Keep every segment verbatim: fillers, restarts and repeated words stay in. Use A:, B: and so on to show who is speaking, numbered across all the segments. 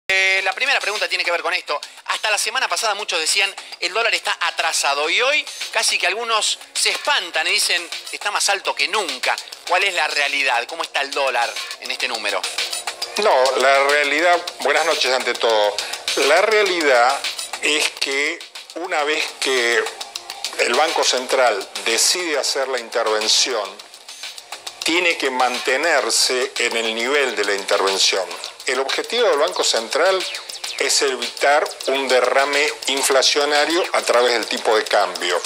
A: Eh, la primera pregunta tiene que ver con esto. Hasta la semana pasada muchos decían el dólar está atrasado y hoy casi que algunos se espantan y dicen está más alto que nunca. ¿Cuál es la realidad? ¿Cómo está el dólar en este número?
B: No, la realidad, buenas noches ante todo. La realidad es que una vez que el Banco Central decide hacer la intervención, tiene que mantenerse en el nivel de la intervención. El objetivo del Banco Central es evitar un derrame inflacionario a través del tipo de cambio.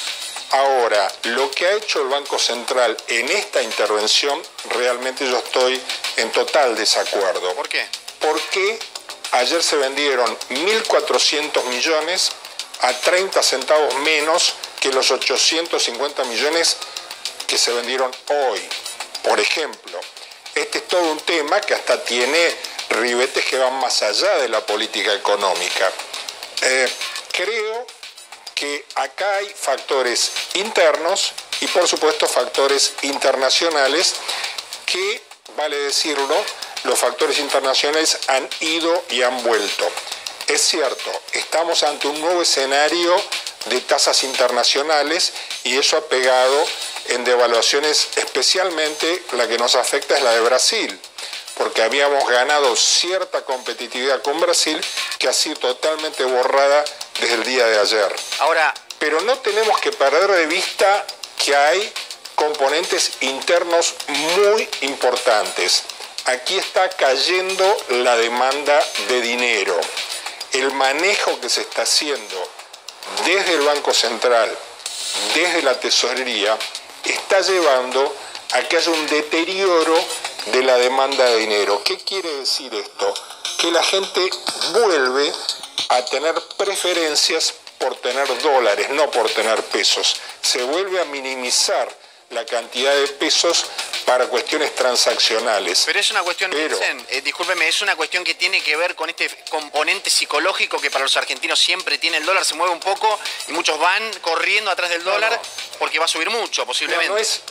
B: Ahora, lo que ha hecho el Banco Central en esta intervención, realmente yo estoy en total desacuerdo.
A: ¿Por qué?
B: Porque ayer se vendieron mil cuatrocientos millones a treinta centavos menos que los ochocientos cincuenta millones que se vendieron hoy. Por ejemplo, este es todo un tema que hasta tiene ribetes que van más allá de la política económica. Eh, creo que acá hay factores internos y por supuesto factores internacionales que, vale decirlo, los factores internacionales han ido y han vuelto. Es cierto, estamos ante un nuevo escenario de tasas internacionales y eso ha pegado en devaluaciones, especialmente la que nos afecta es la de Brasil, porque habíamos ganado cierta competitividad con Brasil que ha sido totalmente borrada desde el día de ayer.
A: Ahora,
B: pero no tenemos que perder de vista que hay componentes internos muy importantes. Aquí está cayendo la demanda de dinero. El manejo que se está haciendo desde el Banco Central, desde la tesorería, está llevando a que haya un deterioro de la demanda de dinero. ¿Qué quiere decir esto? Que la gente vuelve a tener preferencias por tener dólares, no por tener pesos. Se vuelve a minimizar la cantidad de pesos para cuestiones transaccionales.
A: pero es una cuestión,
B: Pero,
A: dicen, eh, discúlpeme, es una cuestión que tiene que ver con este componente psicológico que para los argentinos siempre tiene el dólar, se mueve un poco y muchos van corriendo atrás del dólar
B: no, no.
A: porque va a subir mucho, posiblemente.
B: No, no es,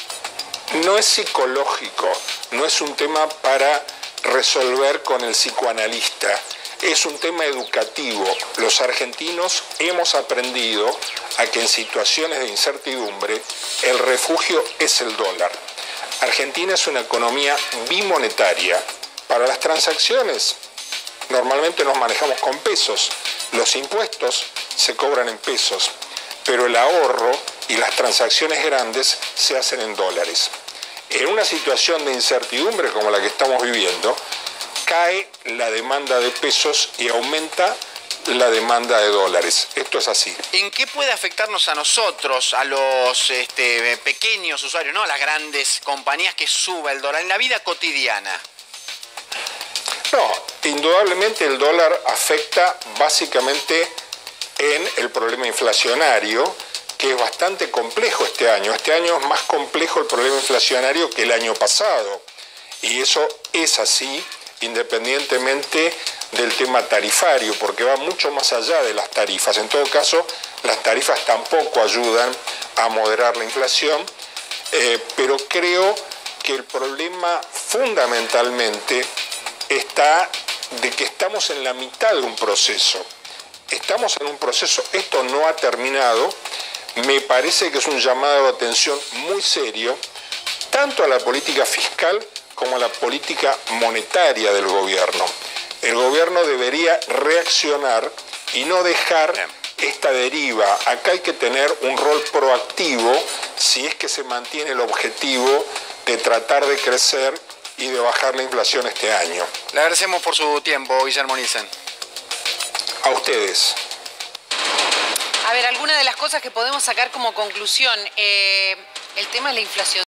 B: no es psicológico, no es un tema para resolver con el psicoanalista. Es un tema educativo. Los argentinos hemos aprendido a que en situaciones de incertidumbre el refugio es el dólar. Argentina es una economía bimonetaria. Para las transacciones normalmente nos manejamos con pesos. Los impuestos se cobran en pesos, pero el ahorro y las transacciones grandes se hacen en dólares. En una situación de incertidumbre como la que estamos viviendo, cae la demanda de pesos y aumenta la demanda de dólares. Esto es así.
A: ¿En qué puede afectarnos a nosotros, a los este, pequeños usuarios, no a las grandes compañías, que suba el dólar en la vida cotidiana?
B: No, indudablemente el dólar afecta básicamente en el problema inflacionario, que es bastante complejo este año. Este año es más complejo el problema inflacionario que el año pasado. Y eso es así, independientemente del tema tarifario, porque va mucho más allá de las tarifas. En todo caso, las tarifas tampoco ayudan a moderar la inflación, eh, pero creo que el problema fundamentalmente está de que estamos en la mitad de un proceso. Estamos en un proceso, esto no ha terminado, me parece que es un llamado de atención muy serio, tanto a la política fiscal como a la política monetaria del gobierno. El gobierno debería reaccionar y no dejar esta deriva. Acá hay que tener un rol proactivo si es que se mantiene el objetivo de tratar de crecer y de bajar la inflación este año.
A: Le agradecemos por su tiempo, Guillermo Nielsen.
B: A ustedes.
C: A ver, alguna de las cosas que podemos sacar como conclusión, eh, el tema de la inflación.